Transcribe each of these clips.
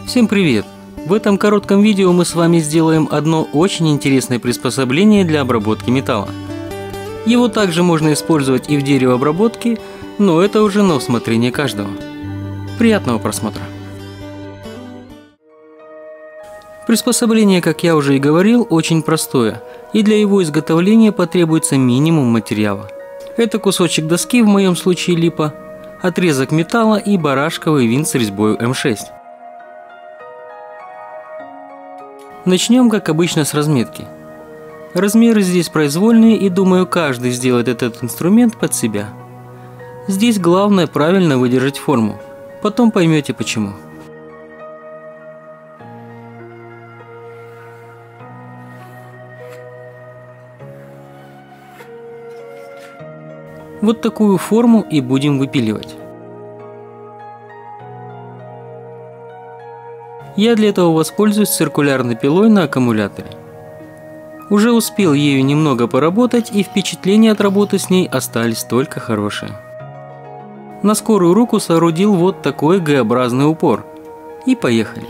Всем привет! В этом коротком видео мы с вами сделаем одно очень интересное приспособление для обработки металла. Его также можно использовать и в деревообработке, но это уже на усмотрение каждого. Приятного просмотра! Приспособление, как я уже и говорил, очень простое, и для его изготовления потребуется минимум материала. Это кусочек доски, в моем случае липа, отрезок металла и барашковый винт с резьбой М6. Начнем, как обычно, с разметки. Размеры здесь произвольные, и думаю, каждый сделает этот инструмент под себя. Здесь главное правильно выдержать форму, потом поймете почему. Вот такую форму и будем выпиливать. Я для этого воспользуюсь циркулярной пилой на аккумуляторе. Уже успел ею немного поработать, и впечатления от работы с ней остались только хорошие. На скорую руку соорудил вот такой Г-образный упор. И поехали.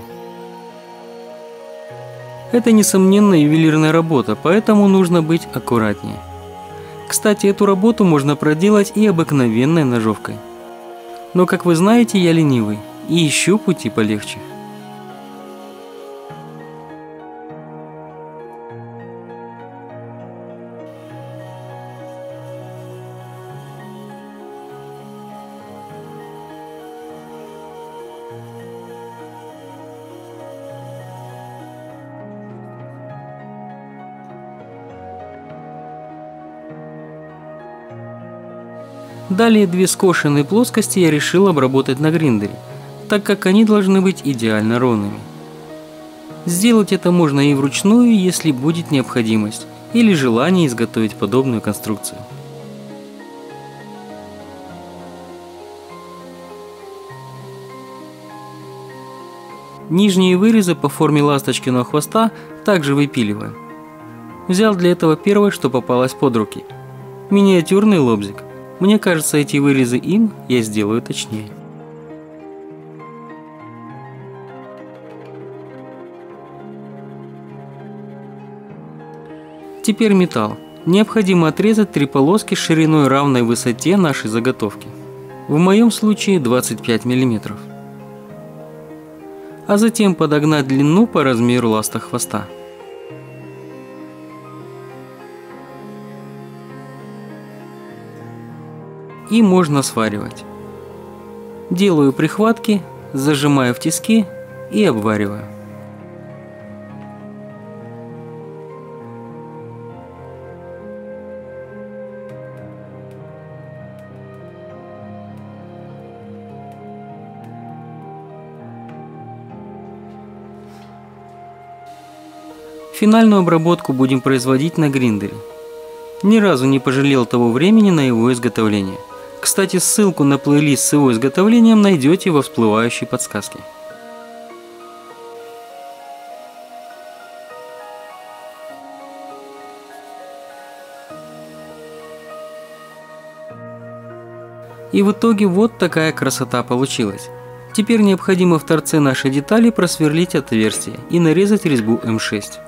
Это, несомненно, ювелирная работа, поэтому нужно быть аккуратнее. Кстати, эту работу можно проделать и обыкновенной ножовкой. Но, как вы знаете, я ленивый и ищу пути полегче. Далее две скошенные плоскости я решил обработать на гриндере, так как они должны быть идеально ровными. Сделать это можно и вручную, если будет необходимость или желание изготовить подобную конструкцию. Нижние вырезы по форме ласточкиного хвоста также выпиливаем. Взял для этого первое, что попалось под руки – миниатюрный лобзик. Мне кажется, эти вырезы им я сделаю точнее. Теперь металл. Необходимо отрезать три полоски шириной равной высоте нашей заготовки. В моем случае 25 мм. А затем подогнать длину по размеру ласта хвоста. И можно сваривать. Делаю прихватки, зажимаю в тиски и обвариваю. Финальную обработку будем производить на гриндере. Ни разу не пожалел того времени на его изготовление. Кстати, ссылку на плейлист с его изготовлением найдете во всплывающей подсказке. И в итоге вот такая красота получилась. Теперь необходимо в торце нашей детали просверлить отверстие и нарезать резьбу М6.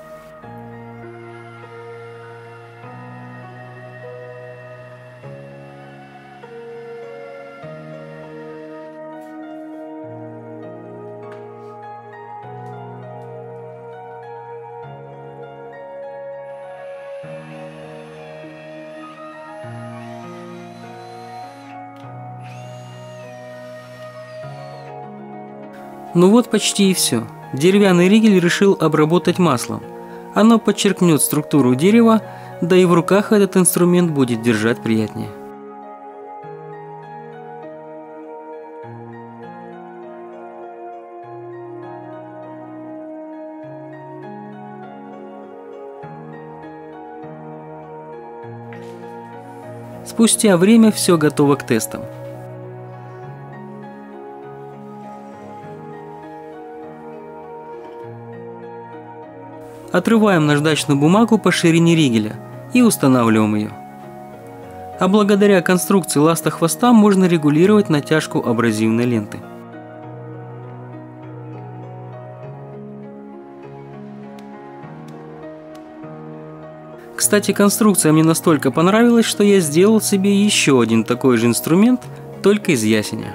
Ну вот почти и все. Деревянный ригель решил обработать маслом. Оно подчеркнет структуру дерева, да и в руках этот инструмент будет держать приятнее. Спустя время все готово к тестам. Отрываем наждачную бумагу по ширине ригеля и устанавливаем ее. А благодаря конструкции ласта хвоста можно регулировать натяжку абразивной ленты. Кстати, конструкция мне настолько понравилась, что я сделал себе еще один такой же инструмент, только из ясеня.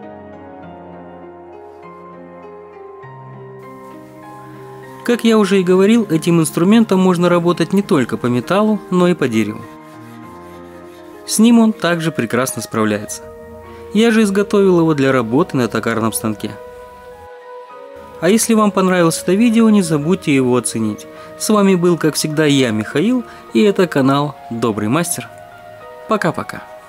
Как я уже и говорил, этим инструментом можно работать не только по металлу, но и по дереву. С ним он также прекрасно справляется. Я же изготовил его для работы на токарном станке. А если вам понравилось это видео, не забудьте его оценить. С вами был, как всегда, я, Михаил, и это канал Добрый Мастер. Пока-пока.